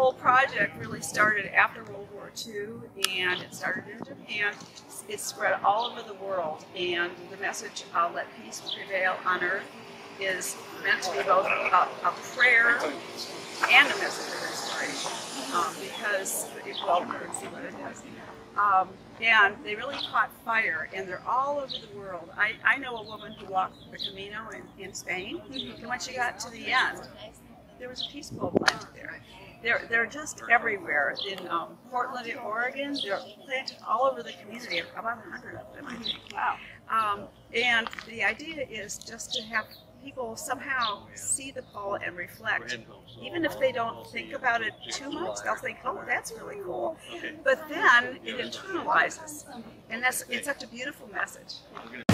whole project really started after World War II, and it started in Japan. It spread all over the world, and the message, "Let peace prevail on earth," is meant to be both a prayer and a message of inspiration, because well, let's see what it is. And they really caught fire, and they're all over the world. I know a woman who walked the Camino in Spain, and when she got to the end, there was a peace bulb planted there. They're just everywhere. In Portland, Oregon, they're planted all over the community, about 100 of them, I think. Wow. And the idea is just to have people somehow see the pole and reflect. Even if they don't think about it too much, they'll think, "Oh, that's really cool." But then it internalizes, and it's such a beautiful message.